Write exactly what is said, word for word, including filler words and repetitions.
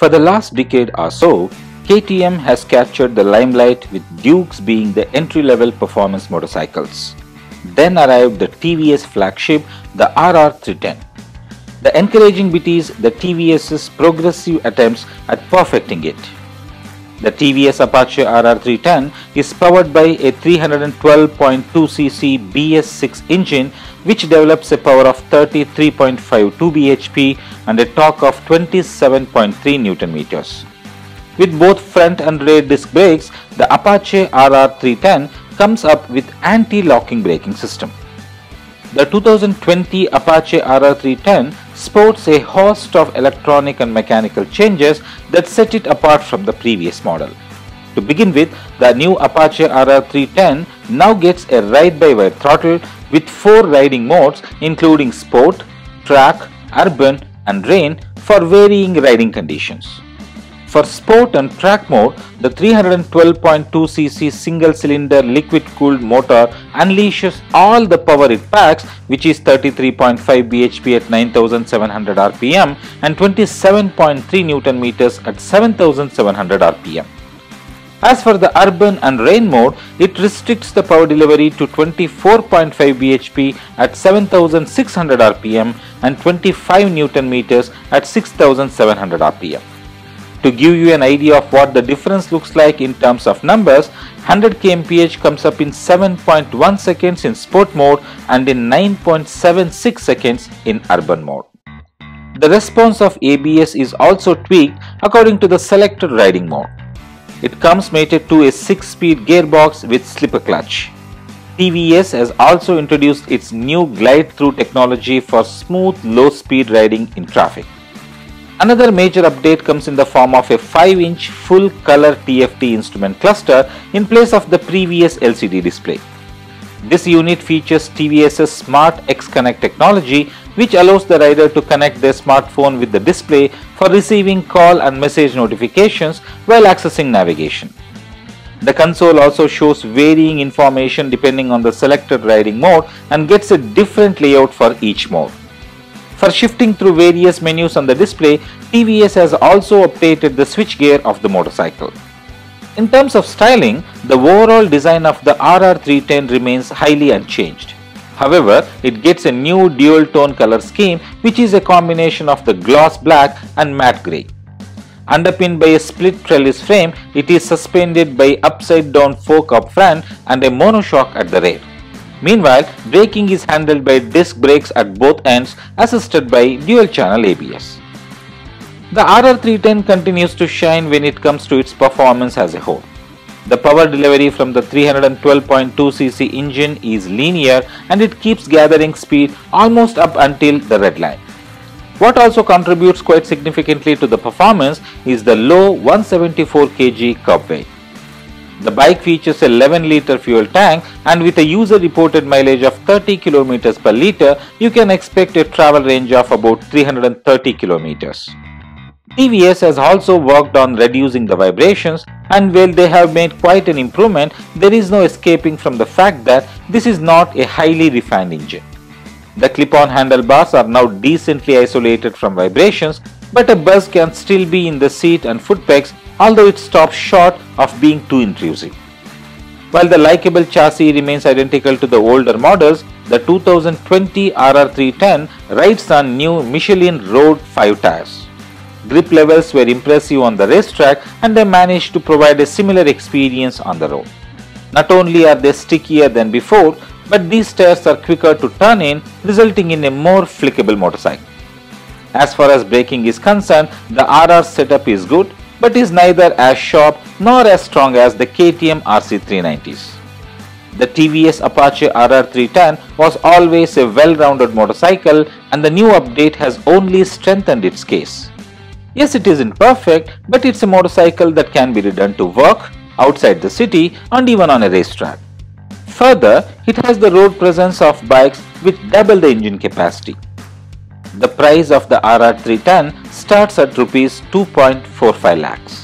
For the last decade or so, K T M has captured the limelight with Dukes being the entry-level performance motorcycles. Then arrived the T V S flagship, the R R three ten. The encouraging bit is the TVS's progressive attempts at perfecting it. The T V S Apache R R three ten is powered by a three hundred twelve point two c c B S six engine which develops a power of thirty-three point five two b h p and a torque of twenty-seven point three newton meters. With both front and rear disc brakes, the Apache R R three ten comes up with anti-locking braking system. The two thousand twenty Apache R R three ten sports a host of electronic and mechanical changes that set it apart from the previous model. To begin with, the new Apache R R three ten now gets a ride-by-wire throttle with four riding modes including Sport, Track, Urban and Rain for varying riding conditions. For Sport and Track mode, the three hundred twelve point two c c single-cylinder liquid-cooled motor unleashes all the power it packs, which is thirty-three point five b h p at nine thousand seven hundred r p m and twenty-seven point three newton meters at seven thousand seven hundred r p m. As for the Urban and Rain mode, it restricts the power delivery to twenty-four point five b h p at seven thousand six hundred r p m and twenty-five newton meters at six thousand seven hundred r p m. To give you an idea of what the difference looks like in terms of numbers, one hundred kilometers per hour comes up in seven point one seconds in Sport mode and in nine point seven six seconds in Urban mode. The response of A B S is also tweaked according to the selected riding mode. It comes mated to a six-speed gearbox with slipper clutch. T V S has also introduced its new glide-through technology for smooth low-speed riding in traffic. Another major update comes in the form of a five inch full-color T F T instrument cluster in place of the previous L C D display. This unit features TVS's Smart X Connect technology, which allows the rider to connect their smartphone with the display for receiving call and message notifications while accessing navigation. The console also shows varying information depending on the selected riding mode and gets a different layout for each mode. For shifting through various menus on the display, T V S has also updated the switchgear of the motorcycle. In terms of styling, the overall design of the R R three ten remains highly unchanged. However, it gets a new dual-tone color scheme which is a combination of the gloss black and matte grey. Underpinned by a split trellis frame, it is suspended by upside-down fork up front and a monoshock at the rear. Meanwhile, braking is handled by disc brakes at both ends assisted by dual-channel A B S. The R R three ten continues to shine when it comes to its performance as a whole. The power delivery from the three hundred twelve point two c c engine is linear and it keeps gathering speed almost up until the red line. What also contributes quite significantly to the performance is the low one hundred seventy-four kilograms curb weight. The bike features a eleven liter fuel tank and with a user-reported mileage of thirty kilometers per liter, you can expect a travel range of about three hundred thirty kilometers. T V S has also worked on reducing the vibrations, and while they have made quite an improvement, there is no escaping from the fact that this is not a highly refined engine. The clip-on handlebars are now decently isolated from vibrations, but a buzz can still be in the seat and foot pegs, although it stops short of being too intrusive. While the likeable chassis remains identical to the older models, the two thousand twenty R R three ten rides on new Michelin Road five tires. Grip levels were impressive on the racetrack and they managed to provide a similar experience on the road. Not only are they stickier than before, but these tires are quicker to turn in, resulting in a more flickable motorcycle. As far as braking is concerned, the R R setup is good, but is neither as sharp nor as strong as the K T M R C three nineties. The T V S Apache R R three ten was always a well-rounded motorcycle and the new update has only strengthened its case. Yes, it isn't perfect, but it's a motorcycle that can be ridden to work, outside the city and even on a racetrack. Further, it has the road presence of bikes with double the engine capacity. The price of the R R three ten starts at rupees two point four five lakhs.